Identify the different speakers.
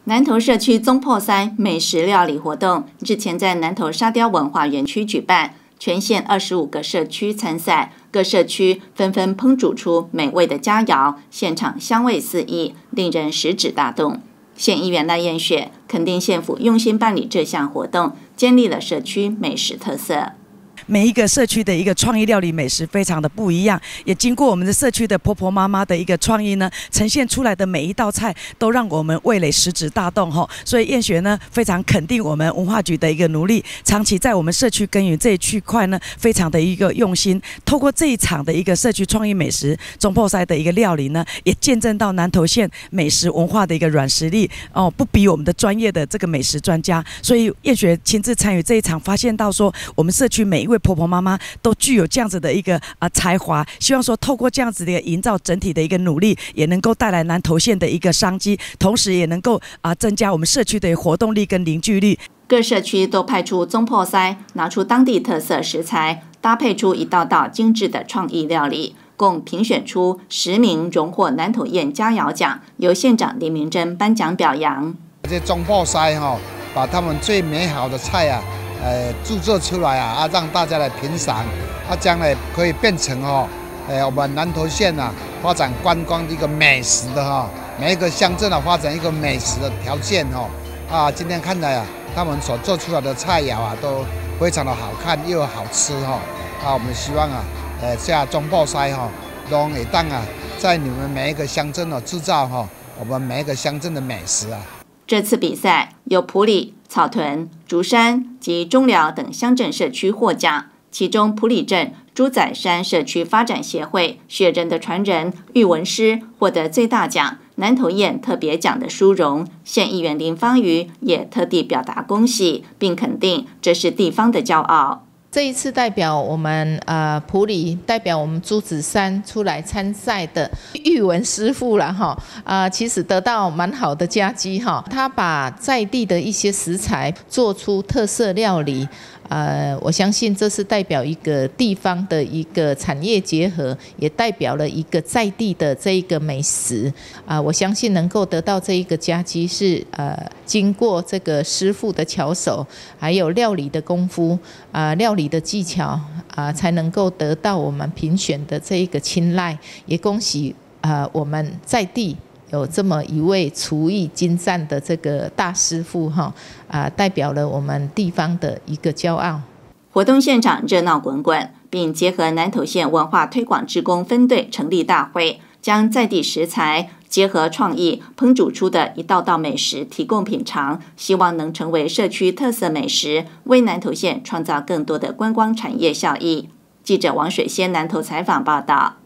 Speaker 1: 南投社区中破塞美食料理活动日前在南投沙雕文化园区举办，全县25个社区参赛，各社区纷纷烹煮出美味的佳肴，现场香味四溢，令人食指大动。县议员赖燕雪肯定县府用心办理这项活动，建立了社区美食特色。
Speaker 2: 每一个社区的一个创意料理美食非常的不一样，也经过我们的社区的婆婆妈妈的一个创意呢，呈现出来的每一道菜都让我们味蕾食指大动哈。所以燕雪呢非常肯定我们文化局的一个努力，长期在我们社区耕耘这一区块呢非常的一个用心。透过这一场的一个社区创意美食中破塞的一个料理呢，也见证到南投县美食文化的一个软实力哦，不比我们的专业的这个美食专家。所以燕雪亲自参与这一场，发现到说我们社区每一位婆婆妈妈都具有这样子的一个才华，希望说透过这样子的营造整体的一个努力，也能够带来南投县的一个商机，同时也能够增加我们社区的活动力跟凝聚力。
Speaker 1: 各社区都派出中破塞，拿出当地特色食材，搭配出一道道精致的创意料理，共评选出10名荣获南投县佳肴奖，由县长林明珍颁奖表扬。
Speaker 3: 这中破塞把他们最美好的菜制作出来让大家来品赏，将来可以变成我们南投县发展观光的一个美食的每一个乡镇发展一个美食的条件今天看来他们所做出来的菜肴都非常的好看又好吃我们希望这中破塞都会当在你们每一个乡镇制造我们每一个乡镇的美食
Speaker 1: 这次比赛有埔里、草屯、竹山及中寮等乡镇社区获奖，其中埔里镇猪仔山社区发展协会雪人的传人玉文师获得最大奖，南投县特别奖的殊荣。县议员林芳瑜也特地表达恭喜，并肯定这是地方的骄傲。
Speaker 4: 这一次代表我们埔里，代表我们朱子山出来参赛的玉文师傅了其实得到蛮好的佳绩他把在地的一些食材做出特色料理，我相信这是代表一个地方的一个产业结合，也代表了一个在地的这一个美食我相信能够得到这一个佳绩是经过这个师傅的巧手，还有料理的功夫料理的技巧才能够得到我们评选的这一个青睐。也恭喜我们在地有这么一位厨艺精湛的这个大师傅代表了我们地方的一个骄傲。
Speaker 1: 活动现场热闹滚滚，并结合南投县文化推广志工分队成立大会，将在地食材结合创意烹煮出的一道道美食提供品尝，希望能成为社区特色美食，为南投县创造更多的观光产业效益。记者王水仙南投采访报道。